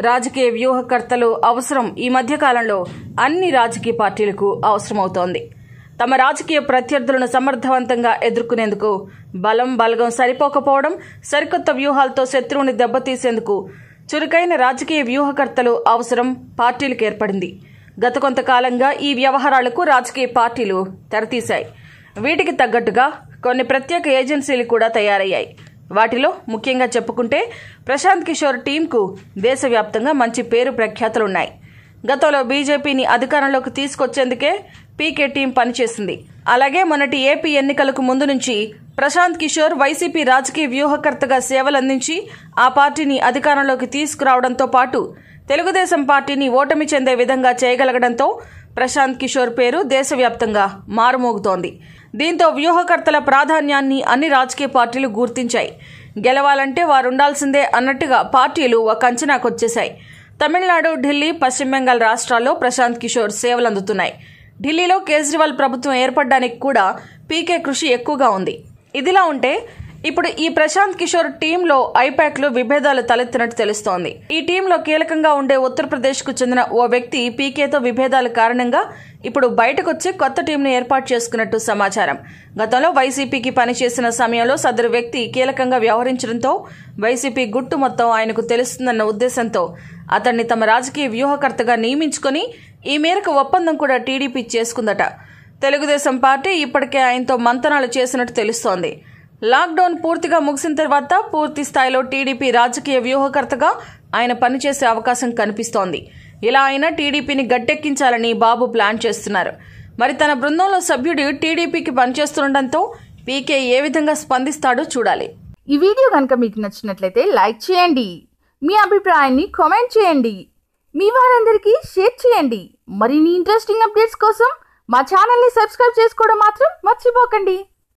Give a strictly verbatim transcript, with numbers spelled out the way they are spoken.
రాజకీయ వ్యూహకర్తలు అవసరం ఈ మధ్య కాలంలో అన్ని రాజకీయ పార్టీలకు అవసరమవుతోంది. తమ రాజకీయ ప్రత్యర్థులను సమర్థవంతంగా ఎదుర్కొనేందుకు బలం బలగం సరిపోకపోవడం, సరికొత్త వ్యూహాలతో శత్రువుని దెబ్బతీసేందుకు చురుకైన రాజకీయ వ్యూహకర్తలు అవసరం పార్టీలకు ఏర్పడింది. గత కొంతకాలంగా ఈ వ్యవహారాలకు రాజకీయ పార్టీలు తెరతీశాయి. వీటికి తగ్గట్టుగా కొన్ని ప్రత్యేక ఏజెన్సీలు కూడా తయారయ్యాయి. వాటిలో ముఖ్యంగా చెప్పుకుంటే ప్రశాంత్ కిషోర్ టీంకు దేశవ్యాప్తంగా మంచి పేరు ప్రఖ్యాతులున్నాయి. గతంలో బీజేపీని అధికారంలోకి తీసుకొచ్చేందుకే పీకే టీం పనిచేసింది. అలాగే మొన్నటి ఏపీ ఎన్నికలకు ముందు నుంచి ప్రశాంత్ కిషోర్ వైసీపీ రాజకీయ వ్యూహకర్తగా సేవలందించి ఆ పార్టీని అధికారంలోకి తీసుకురావడంతో పాటు తెలుగుదేశం పార్టీని ఓటమి చెందే విధంగా చేయగలగడంతో ప్రశాంత్ కిషోర్ పేరు దేశవ్యాప్తంగా మారుమోగుతోంది. దీంతో వ్యూహకర్తల ప్రాధాన్యాన్ని అన్ని రాజకీయ పార్టీలు గుర్తించాయి. గెలవాలంటే వారుండాల్సిందే అన్నట్టుగా పార్టీలు ఒక అంచనాకొచ్చేశాయి. తమిళనాడు, ఢిల్లీ, పశ్చిమ బెంగాల్ రాష్ట్రాల్లో ప్రశాంత్ కిషోర్ సేవలందుతున్నాయి. ఢిల్లీలో కేజ్రీవాల్ ప్రభుత్వం ఏర్పడడానికి కూడా పీకే కృషి ఎక్కువగా ఉంది. ఇదిలా ఉంటే ఇప్పుడు ఈ ప్రశాంత్ కిషోర్ టీంలో ఐపాక్లో విభేదాలు తలెత్తినట్టు తెలుస్తోంది. ఈ టీంలో కీలకంగా ఉండే ఉత్తరప్రదేశ్ కు చెందిన ఓ వ్యక్తి పీకేతో విభేదాల కారణంగా ఇప్పుడు బయటకొచ్చి కొత్త టీంను ఏర్పాటు చేసుకున్నట్టు సమాచారం. గతంలో వైసీపీకి పనిచేసిన సమయంలో సదరు వ్యక్తి కీలకంగా వ్యవహరించడంతో వైసీపీ గుట్టు మొత్తం ఆయనకు తెలుస్తుందన్న ఉద్దేశంతో అతన్ని తమ రాజకీయ వ్యూహకర్తగా నియమించుకుని ఈ మేరకు ఒప్పందం కూడా టీడీపీ చేసుకుందట. తెలుగుదేశం పార్టీ ఇప్పటికే ఆయనతో మంతనాలు చేసినట్టు తెలుస్తోంది. లాక్డౌన్ పూర్తిగా ముగిసిన తర్వాత పూర్తి స్థాయిలో టీడీపీ రాజకీయ వ్యూహకర్తగా ఆయన పనిచేసే అవకాశం కనిపిస్తోంది. ఇలా అయినా టీడీపీని గట్టెక్కించాలని బాబు ప్లాన్ చేస్తున్నారు. మరి తన బృందంలో సభ్యుడు టీడీపీకి పనిచేస్తుండటంతో పీకే ఏ విధంగా స్పందిస్తాడో చూడాలి. ఈ వీడియో కనుక మీకు నచ్చినట్లయితే లైక్ చేయండి, మీ అభిప్రాయాన్ని కామెంట్ చేయండి, మీ వారందరికీ షేర్ చేయండి. మరిన్ని ఇంట్రెస్టింగ్ అప్డేట్స్ కోసం మా ఛానల్ని సబ్స్క్రైబ్ చేసుకోవడం మాత్రం మర్చిపోకండి.